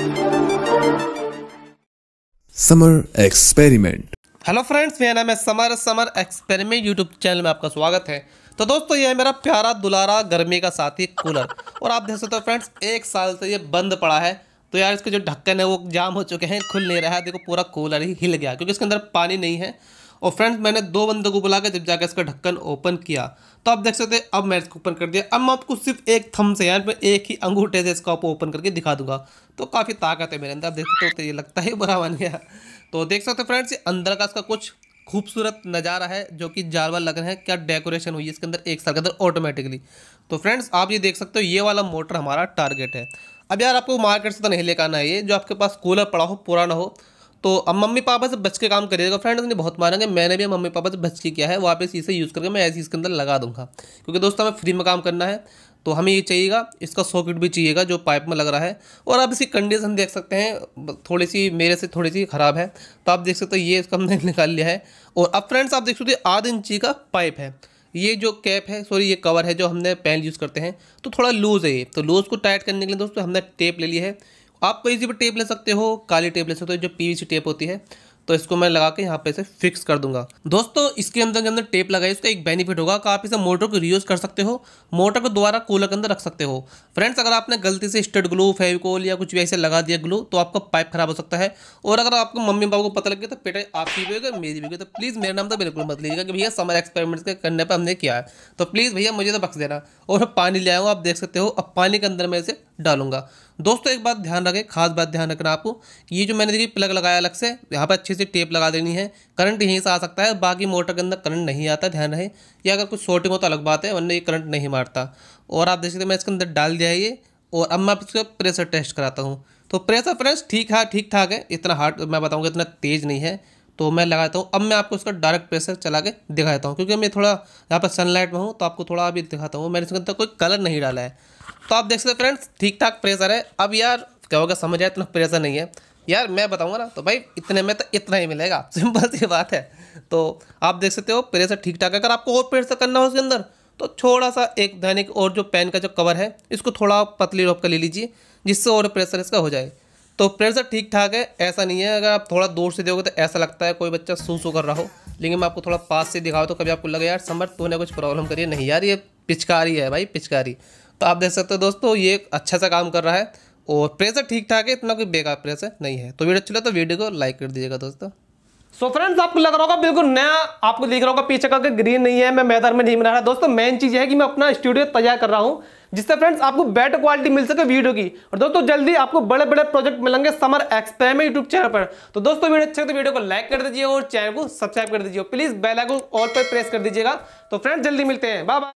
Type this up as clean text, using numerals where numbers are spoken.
Summer experiment. Hello friends, मेरा नाम है समर एक्सपेरिमेंट यूट्यूब चैनल में आपका स्वागत है। तो दोस्तों, ये है मेरा प्यारा दुलारा गर्मी का साथी कूलर। और आप देख सकते हो फ्रेंड्स, 1 साल से ये बंद पड़ा है। तो यार इसके जो ढक्कन है वो जाम हो चुके हैं, खुल नहीं रहा है। देखो पूरा कूलर ही हिल गया क्योंकि इसके अंदर पानी नहीं है। और फ्रेंड्स, मैंने 2 बंदों को बुला के जब जाकर इसका ढक्कन ओपन किया तो आप देख सकते हैं, अब मैं इसको ओपन कर दिया। अब मैं आपको सिर्फ एक थंब से, यार मैं एक ही अंगूठे से इसका ओपन करके दिखा दूंगा। तो काफ़ी ताकत है मेरे अंदर। आप देख सकते हो, तो ये लगता है बुरा बन गया। तो देख सकते हो फ्रेंड्स, ये अंदर का इसका कुछ खूबसूरत नज़ारा है जो कि जानवर लग रहे हैं। क्या डेकोरेशन हुई है इसके अंदर 1 साल के अंदर ऑटोमेटिकली। तो फ्रेंड्स, आप ये देख सकते हो, ये वाला मोटर हमारा टारगेट है। अब यार आपको मार्केट से तो नहीं लेकर आना है, ये जो आपके पास कूलर पड़ा हो, पुराना हो, तो अब मम्मी पापा से बच के काम करिएगा फ्रेंड्स। ने बहुत मारेंगे, मैंने भी मम्मी पापा से बच के किया है। वापस इसे यूज़ करके मैं ऐसे इसके अंदर लगा दूंगा, क्योंकि दोस्तों हमें फ्री में काम करना है। तो हमें ये चाहिएगा, इसका सॉकेट भी चाहिएगा जो पाइप में लग रहा है। और आप इसकी कंडीशन देख सकते हैं, थोड़ी सी मेरे से थोड़ी सी ख़राब है। तो आप देख सकते हो, ये इसका हमने निकाल लिया है। और अब फ्रेंड्स, आप देख सकते हो, 1/2 इंची का पाइप है। ये जो कैप है, सॉरी ये कवर है जो हमने पहले यूज़ करते हैं, तो थोड़ा लूज़ है ये। तो लूज़ को टाइट करने के लिए दोस्तों हमने टेप ले ली है। आप कोई सी भी टेप ले सकते हो, काली टेप ले सकते हो, जो पीवीसी टेप होती है। तो इसको मैं लगा के यहाँ पे से फिक्स कर दूंगा। दोस्तों, इसके अंदर जो हमने टेप लगाई, इसका एक बेनिफिट होगा कि आप इसे मोटर को रीयूज कर सकते हो, मोटर को दोबारा कूलर के अंदर रख सकते हो। फ्रेंड्स, अगर आपने गलती से स्टड ग्लू, फेविकोल या कुछ भी ऐसे लगा दिया ग्लू, तो आपका पाइप खराब हो सकता है। और अगर आपको मम्मी पापा को पता लग गया तो पिटाई आपकी भी होगी, मेरी भी होगी। तो प्लीज़ मेरा नाम तो बिल्कुल मत लीजिएगा कि भैया समर एक्सपेरिमेंट्स के करने पर हमने किया है। तो प्लीज़ भैया मुझे तो बख्श देना। और पानी ले आऊँ, आप देख सकते हो। अब पानी के अंदर मैं इसे डालूंगा। दोस्तों, एक बात ध्यान रखें, खास बात ध्यान रखना आपको, कि ये जो मैंने देखिए प्लग लगाया अलग से, यहाँ पर अच्छी सी टेप लगा देनी है। करंट यहीं से आ सकता है, बाकी मोटर के अंदर करंट नहीं आता, ध्यान रहे। या अगर कुछ शॉर्टिंग हो तो अलग बात है, वरना ये करंट नहीं मारता। और आप देख सकते हैं, मैं इसके अंदर डाल दिया है ये। और अब मैं इसका प्रेशर टेस्ट कराता हूँ। तो प्रेशर फ्रेंड्स ठीक ठाक है, इतना हार्ड मैं बताऊँगा, इतना तेज़ नहीं है। तो मैं लगाता हूँ। अब मैं आपको इसका डायरेक्ट प्रेशर चला के दिखाता हूँ, क्योंकि मैं थोड़ा यहाँ पर सनलाइट में हूँ, तो आपको थोड़ा अभी दिखाता हूँ। मैंने इसके अंदर कोई कलर नहीं डाला है। तो आप देख सकते हैं फ्रेंड्स, ठीक ठाक प्रेशर है। अब यार क्या होगा, समझ आया, इतना प्रेशर नहीं है यार, मैं बताऊंगा ना, तो भाई इतने में तो इतना ही मिलेगा, सिंपल सी बात है। तो आप देख सकते हो, प्रेशर ठीक ठाक है। अगर आपको और प्रेशर करना हो उसके अंदर, तो थोड़ा सा एक दैनिक और जो पेन का जो कवर है, इसको थोड़ा पतली रोप कर ले लीजिए, जिससे और प्रेशर इसका हो जाए। तो प्रेशर ठीक ठाक है, ऐसा नहीं है। अगर आप थोड़ा दूर से देखोगे तो ऐसा लगता है कोई बच्चा सू कर रहा हो, लेकिन मैं आपको थोड़ा पास से दिखाऊँ तो कभी आपको लगे यार समर तूने कुछ प्रॉब्लम करी है। नहीं यार, ये पिचकारी है भाई, पिचकारी। तो आप देख सकते हो दोस्तों, ये अच्छा सा काम कर रहा है। और प्रेशर ठीक ठाक है, इतना कोई बेकार प्रेशर नहीं है। तो वीडियो अच्छा लगे तो वीडियो को लाइक कर दीजिएगा दोस्तों। सो फ्रेंड्स, आपको लग रहा होगा बिल्कुल नया, आपको दिख रहा होगा पीछे का ग्रीन नहीं है, मैं मैदान में नहीं बना रहा। दोस्तों, मेन चीज है कि मैं अपना स्टूडियो तैयार कर रहा हूं, जिससे फ्रेंड्स आपको बेटर क्वालिटी मिल सके वीडियो की। और दोस्तों, जल्दी आपको बड़े बड़े प्रोजेक्ट मिलेंगे समर एक्सपेरिमेंट यूट्यूब चैनल पर। तो दोस्तों, वीडियो अच्छे तो वीडियो को लाइक कर दीजिए और चैनल को सब्सक्राइब कर दीजिए। प्लीज बेल आइकन ऑल पर प्रेस कर दीजिएगा। तो फ्रेंड्स, जल्दी मिलते हैं, बाय बाय।